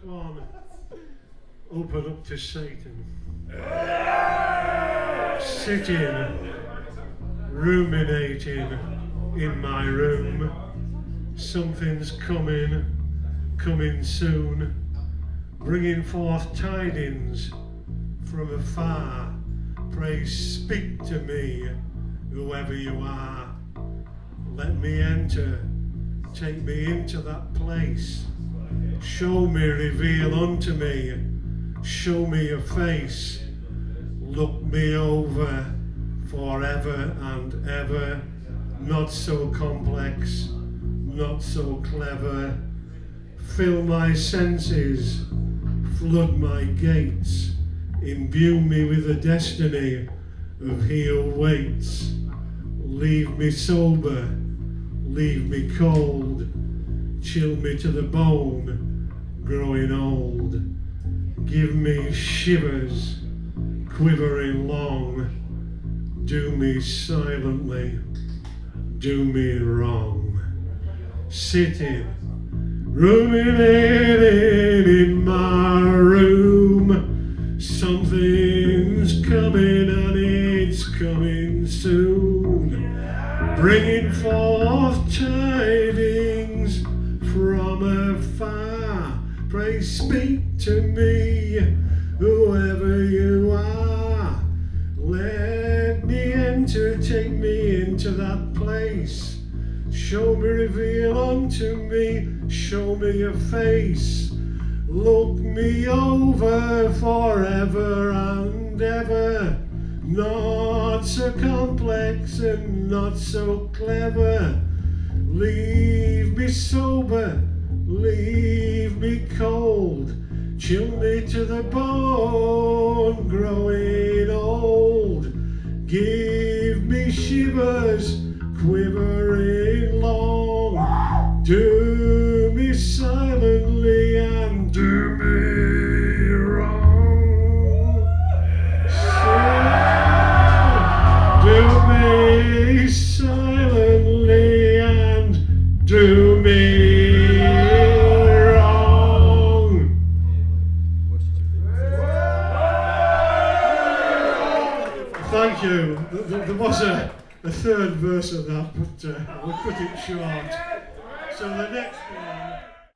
Come on. Open up to Satan. Sitting, ruminating in my room. Something's coming soon, bringing forth tidings from afar. Pray speak to me, whoever you are. Let me enter, take me into that place. Show me, reveal unto me, show me your face. Look me over forever and ever. Not so complex, not so clever. Fill my senses, flood my gates, imbue me with the destiny of he who waits. Leave me sober, leave me cold, chill me to the bone, growing old. Give me shivers, quivering long, do me silently, do me wrong. Sitting, ruminating in my room. Something's coming and it's coming soon, bringing forth tidings from afar. Pray speak to me, whoever you are. Let me enter, take me into that place. Show me, reveal unto me, show me your face. Look me over forever and ever. Not so complex and not so clever. Leave me sober, leave me cold. Chill me to the bone, growing old. Give me shivers, quivering long. Do me silently and do me wrong. Do me silently and do me wrong. Thank you. There was a third verse of that, but we'll cut it short. So the next one.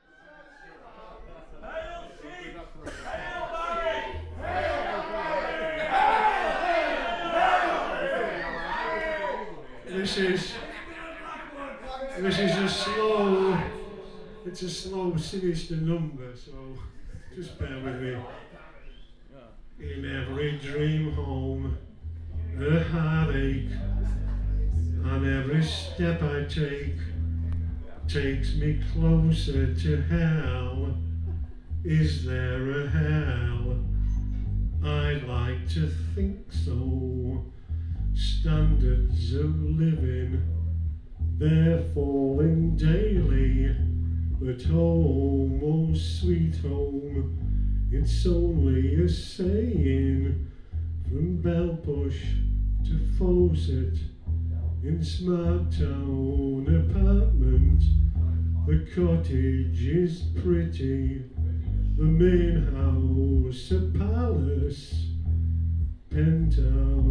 This is a slow, it's a slow, sinister number, so just bear with me. In every dream home, a heartache, and every step I take takes me closer to hell. Is there a hell? I'd like to think so. Standards of living, they're falling daily. But home, oh sweet home, it's only a saying. From Bellpush to Fawcett, in Smart Town apartment, the cottage is pretty, the main house a palace, penthouse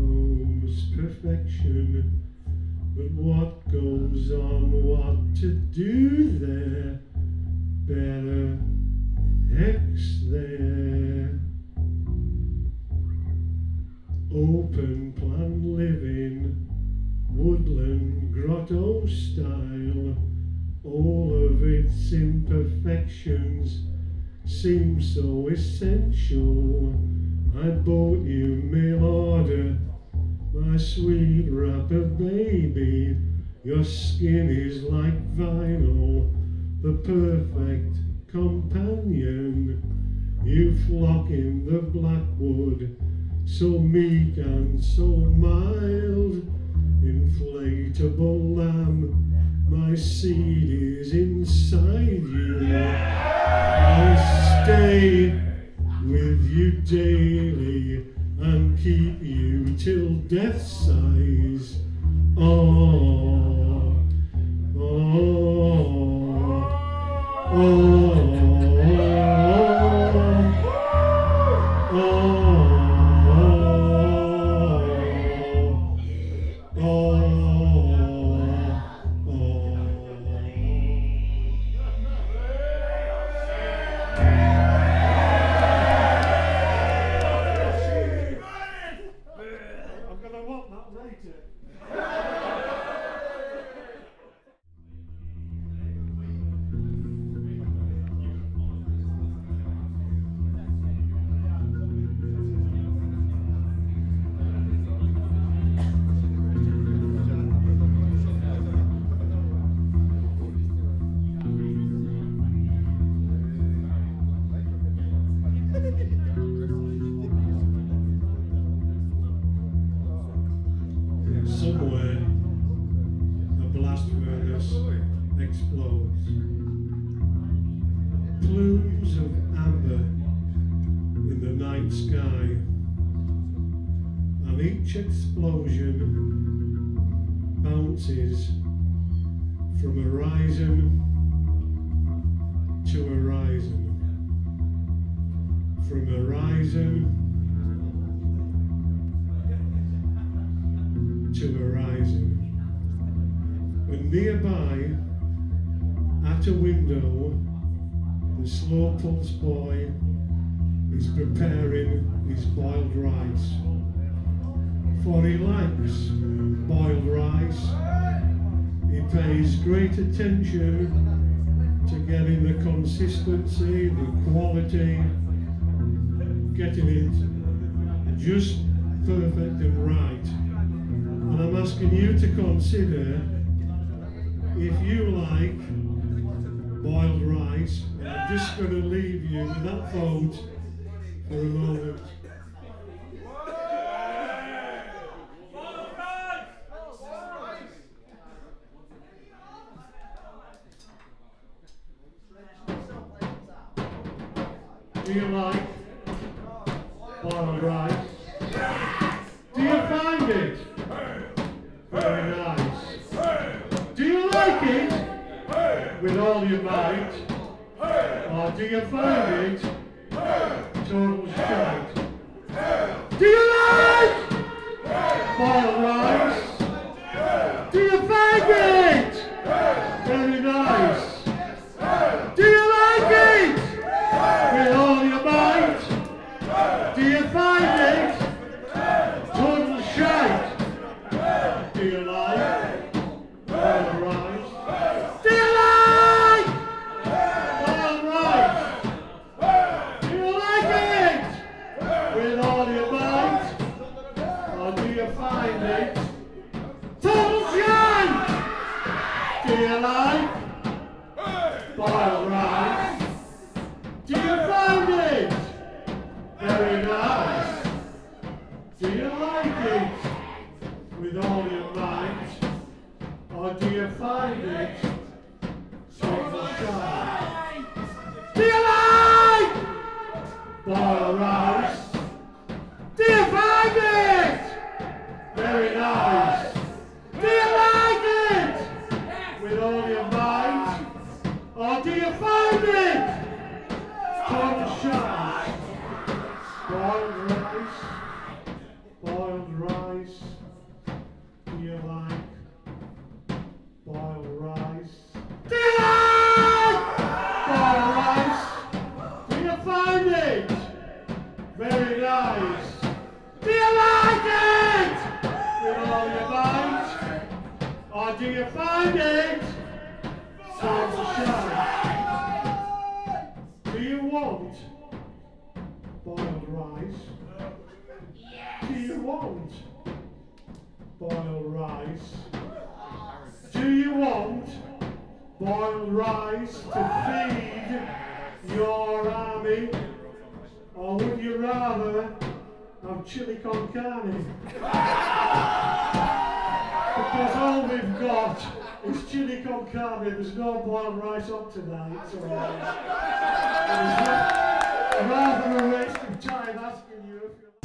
perfection. But what goes on, what to do there? Better X there. Open plan living, woodland grotto style. All of its imperfections seem so essential. I bought you mail order, my sweet wrapper baby. Your skin is like vinyl, the perfect companion. You flock in the blackwood, so meek and so mild. Inflatable lamb, my seed is inside you. I'll stay with you daily and keep you till death sighs. Oh, oh, oh, oh. night sky, and each explosion bounces from horizon to horizon, from horizon to horizon. And nearby, at a window, the slow pulse boy is preparing his boiled rice. For he likes boiled rice. He pays great attention to getting the consistency, the quality, getting it just perfect and right. And I'm asking you to consider if you like boiled rice. And I'm just going to leave you with that vote for a moment. Do you like boiled rice? Do you find it very nice? Do you like it with all your might? Or do you find it total shite? Do you like boiled rice? Do you find it very nice? Do you like it with all your might? Do you find it total shite? Do you like boiled rice? Do you like boiled rice? Do you like it with all your might? Or do you find it total shite? Do you like boiled rice? Do you find it very nice? Do you like it with all your might? Or do you find it total shite? Do you like boiled rice? Do you find it very nice? Do you like it with all your might? Or do you find it total shite? Boiled rice, boiled rice. Do you like boiled rice? Do you like boiled rice? Do you find it very nice? Do you like it with all your might? Or do you find it total shite? Do you want boiled rice? Do you want boiled rice? Do you want boiled rice to feed your army? Or would you rather have chili con carne? Because all we've got is chili con carne. There's no boiled rice up tonight. So rather a waste of time asking you if you're